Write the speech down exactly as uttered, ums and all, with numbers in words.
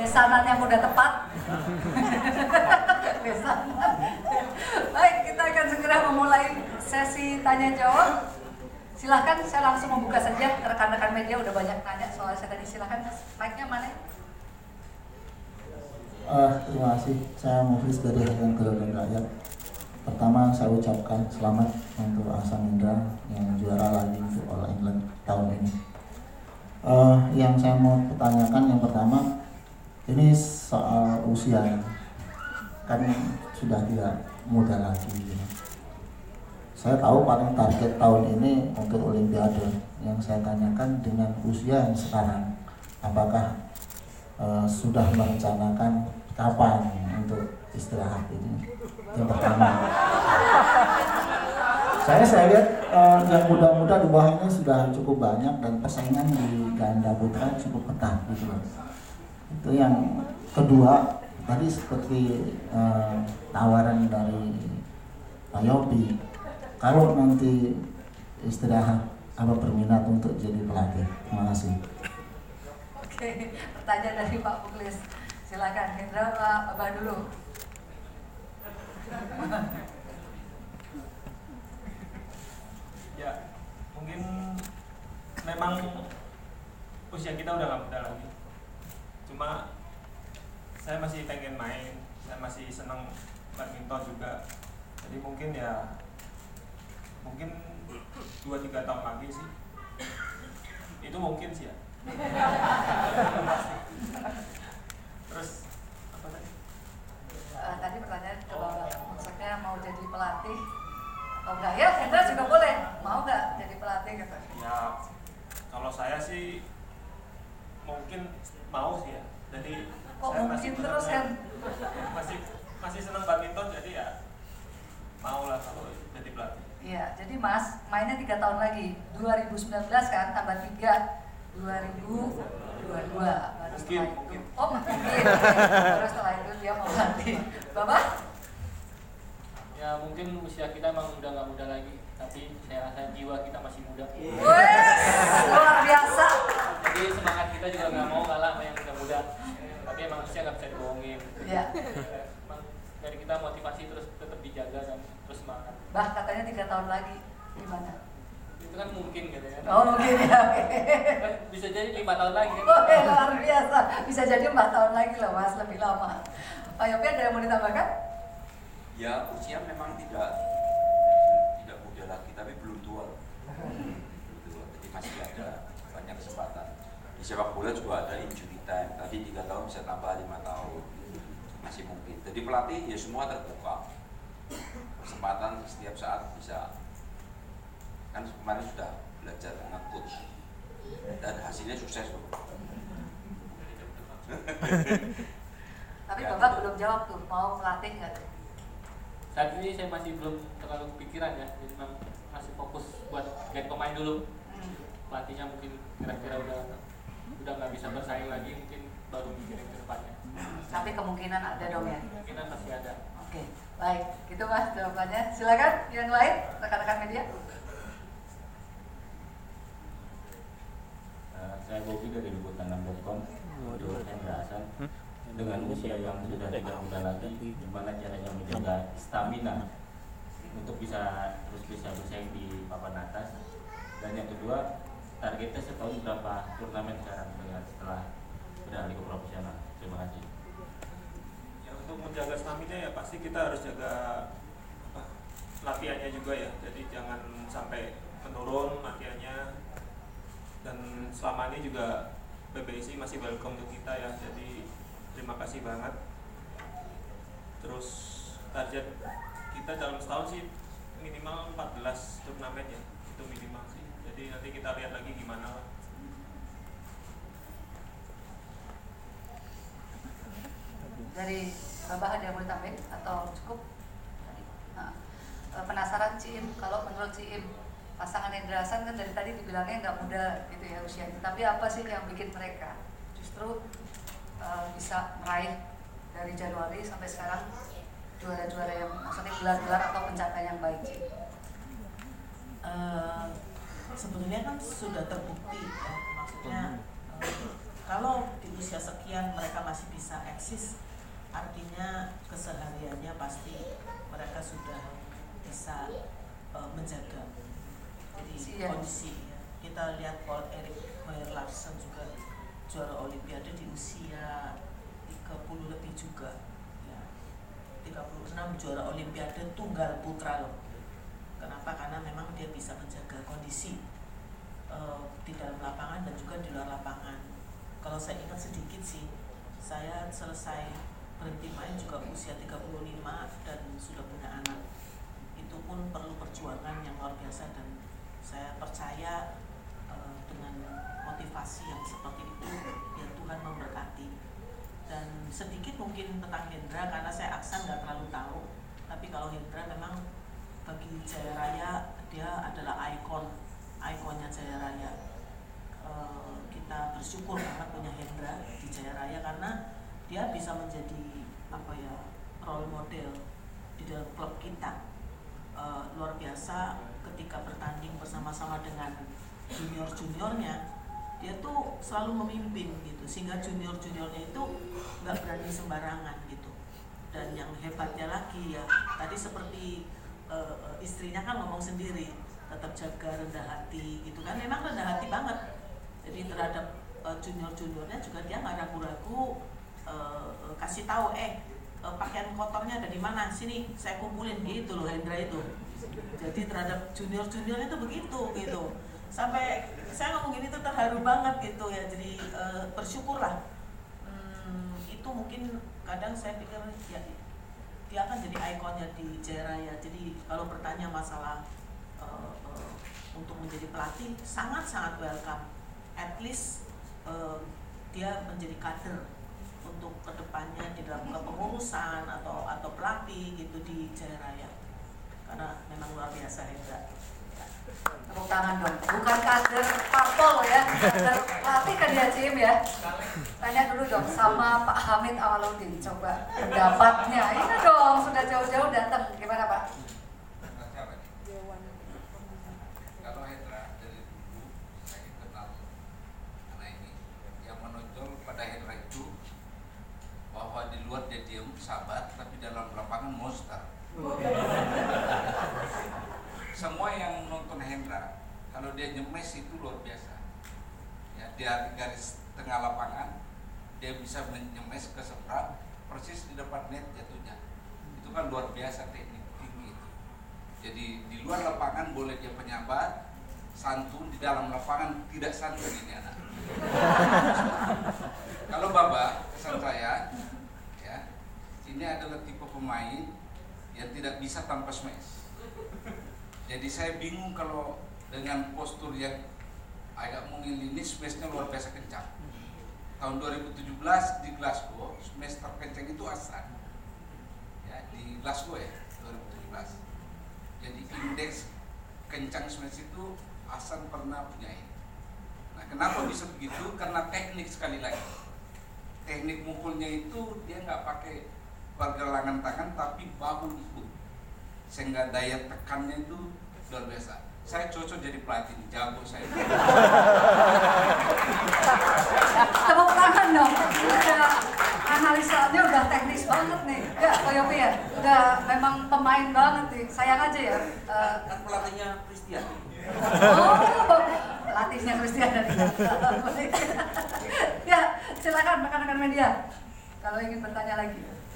besanan yang udah tepat. Besanan. Baik, kita akan segera memulai sesi tanya jawab. Silahkan, saya langsung membuka saja. Rekan-rekan media udah banyak nanya soal saya tadi. Silahkan, mic-nya mana? Uh, terima kasih. Saya Muflis dari Harian Kedaulatan Rakyat. Pertama, saya ucapkan selamat untuk Ahsan Hendra yang juara lagi untuk All England tahun ini. Uh, yang saya mau pertanyakan yang pertama, ini soal usia, kan sudah tidak muda lagi. Gitu. Saya tahu paling target tahun ini untuk Olimpiade. Yang saya tanyakan dengan usia yang sekarang, apakah uh, sudah merencanakan kapan untuk istirahat ini? Yang pertama. Saya saya lihat uh, yang muda-muda di bawah ini sudah cukup banyak dan persaingan di ganda putra cukup ketat gitu loh. Itu yang kedua, tadi seperti uh, tawaran dari Pak Yopi, kalau nanti istirahat apa berminat untuk jadi pelatih. Terima kasih. Oke, pertanyaan dari Pak Muklis. Silakan, Hendra, Pak Abah dulu. Ya, mungkin memang usia kita udah nggak muda lagi. Cuma saya masih pengen main, saya masih senang badminton juga. Jadi mungkin ya, mungkin dua tiga tahun lagi sih. Itu mungkin sih ya. Terus apa tadi? Uh, tadi pertanyaan ke Bapak, maksudnya mau jadi pelatih atau enggak? Ya, Hendra juga boleh. Mau nggak jadi pelatih gitu? Ya, kalau saya sih mungkin mau sih ya. Jadi kok saya mungkin masih terus kan? Masih masih senang badminton, jadi ya mau lah kalau jadi pelatih. Iya, jadi Mas mainnya tiga tahun lagi, dua ribu sembilan belas kan tambah tiga, dua ribu dua puluh dua baru Mungkin, setelah itu. mungkin. Oh mungkin, baru setelah itu dia mau latih. Bapak? Ya mungkin usia kita emang udah nggak muda lagi, tapi saya rasa jiwa kita masih muda. Wes, luar biasa. Jadi semangat kita juga nggak mau kalah sama yang muda-muda. Tapi emang usia nggak bisa dibohongin. Iya. Emang dari kita motivasi terus tetap dijaga dan terus semangat. Bah katanya tiga tahun lagi, gimana? Itu kan mungkin gitu ya. Oh mungkin ya. Bisa jadi lima tahun lagi. Kan? Oh ya, luar biasa. Bisa jadi empat tahun lagi loh Mas, lebih lama. Pak Yopi ada yang mau ditambahkan? Ya usia memang tidak tidak muda lagi, tapi belum tua. Belum tua, jadi masih ada banyak kesempatan. Di sepak bola juga ada injury time. Tadi tiga tahun bisa tambah lima tahun, masih mungkin. Jadi pelatih ya semua terbuka. Kesempatan setiap saat bisa. Kan kemarin sudah belajar nge-coach dan hasilnya sukses loh. Tapi Ya, Bapak gitu. belum jawab tuh, mau pelatih nggak tuh? Saat ini saya masih belum terlalu kepikiran ya, jadi memang masih fokus buat get pemain dulu. Hmm. Pelatihnya mungkin kira-kira udah udah nggak bisa bersaing lagi, mungkin baru mikirin ke depannya. Tapi kemungkinan ada dong ya. Kemungkinan pasti ada. Oke, baik. Gitu Mas jawabannya. Silakan yang lain, rekan-rekan media. Uh, saya Bobi dari liputan enam titik com. Untuk Hendra Ahsan, dengan usia yang sudah tidak muda lagi, gimana caranya menjaga stamina untuk bisa terus bisa bersaing di papan atas? Dan yang kedua, targetnya setahun berapa turnamen sekarang dengan setelah beralih ke profesional? Terima kasih. Ya, untuk menjaga stamina ya pasti kita harus jaga apa, latihannya juga ya. Jadi jangan sampai menurun latihannya. Dan selama ini juga P B I S I masih welcome untuk kita ya. Jadi terima kasih banget. Terus target kita dalam setahun sih minimal empat belas turnamen ya, itu minimal sih. Jadi nanti kita lihat lagi gimana lah. Dari Bapak ada yang mau ditambahin atau cukup? Nah, penasaran Ciim, kalau menurut Ciim pasangan Hendra Ahsan kan dari tadi dibilangnya nggak muda gitu ya usianya, tapi apa sih yang bikin mereka justru uh, bisa meraih dari Januari sampai sekarang juara-juara yang maksudnya gelar-gelar atau pencapaian yang baik sih? Uh, sebetulnya kan sudah terbukti ya, maksudnya uh, kalau kita usia sekian mereka masih bisa eksis, artinya kesehariannya pasti mereka sudah bisa uh, menjaga jadi ya. kondisi ya. Kita lihat Paul Erik Meyer Larsen juga juara Olimpiade di usia tiga puluh lebih juga ya. tiga puluh enam juara Olimpiade tunggal putra loh. Kenapa? Karena memang dia bisa menjaga kondisi uh, di dalam lapangan dan juga di luar lapangan. Kalau saya ingat sedikit sih, saya selesai berhenti main juga usia tiga puluh lima dan sudah punya anak. Itu pun perlu perjuangan yang luar biasa dan saya percaya uh, dengan motivasi yang seperti itu ya Tuhan memberkati. Dan sedikit mungkin tentang Hendra karena saya Aksan nggak terlalu tahu, tapi kalau Hendra memang bagi Jaya Raya dia adalah ikon, ikonnya Jaya Raya. Uh, kita bersyukur banget punya Hendra di Jaya Raya karena dia bisa menjadi apa ya role model di dalam klub kita. Uh, luar biasa ketika bertanding bersama-sama dengan junior-juniornya, dia tuh selalu memimpin gitu sehingga junior-juniornya itu nggak berani sembarangan gitu. Dan yang hebatnya lagi ya tadi seperti uh, istrinya kan ngomong sendiri tetap jaga rendah hati gitu kan, memang rendah hati banget. Jadi terhadap uh, junior-juniornya juga dia nggak ragu-ragu uh, uh, kasih tahu eh uh, pakaian kotornya ada di mana, sini saya kumpulin gitu loh Hendra itu. Jadi terhadap junior-junior itu begitu gitu. Sampai saya ngomongin itu terharu banget gitu ya. Jadi uh, bersyukurlah. Hmm, itu mungkin kadang saya pikir ya dia akan jadi ikonnya di Jaya Raya. Jadi kalau bertanya masalah uh, uh, untuk menjadi pelatih sangat-sangat welcome. At least uh, dia menjadi kader untuk kedepannya di dalam kepengurusan atau atau pelatih gitu di Jaya Raya karena memang luar biasa Hendra. Tepuk tangan dong, bukan kader parpol ya, kader pelatih kan dia Cim ya. Tanya dulu dong sama Pak Hamid Awaludin, coba pendapatnya. Ini dong sudah jauh-jauh datang, gimana Pak? Kalau Hendra dari dulu saya kenal anak ini, yang menonjol pada Hendra itu bahwa di luar dia diam sabar, tapi dalam lapangan monster. Semua yang nonton Hendra, kalau dia nyemes itu luar biasa. Ya, dia di garis tengah lapangan, dia bisa menyemes ke seberang, persis di depan net jatuhnya. Itu kan luar biasa teknik tinggi itu. Jadi di luar lapangan boleh dia penyambat, santun, di dalam lapangan tidak santun ini anak. Kalau Baba, kesan saya, ya, ini adalah tipe pemain yang tidak bisa tanpa smash. Jadi saya bingung kalau dengan postur yang agak mungil ini smashnya luar biasa kencang. Tahun dua ribu tujuh belas di Glasgow, smash terkencang itu Asan. Ya, di Glasgow ya, dua ribu tujuh belas. Jadi indeks kencang smash itu Asan pernah punya. Nah, kenapa bisa begitu? Karena teknik sekali lagi. Teknik mukulnya itu dia nggak pakai pergelangan tangan tapi bahu ikut, sehingga daya tekannya itu luar biasa. Saya cocok jadi pelatih, jago saya. Tepuk tangan dong. Udah analisanya udah teknis banget nih. Ya, Pak Yopi ya. Udah memang pemain banget nih. Sayang aja ya. Uh, Kan pelatihnya Christian. oh, pelatihnya Christian dari. Ya, silakan rekan-rekan media. Kalau ingin bertanya lagi.